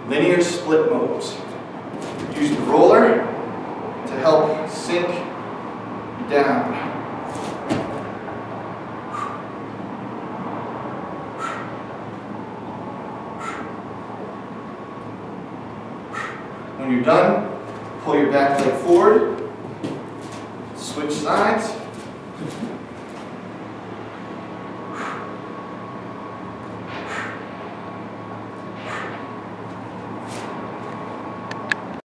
linear split moves. Use the roller to help sink down. When you're done, pull your back leg forward, switch sides.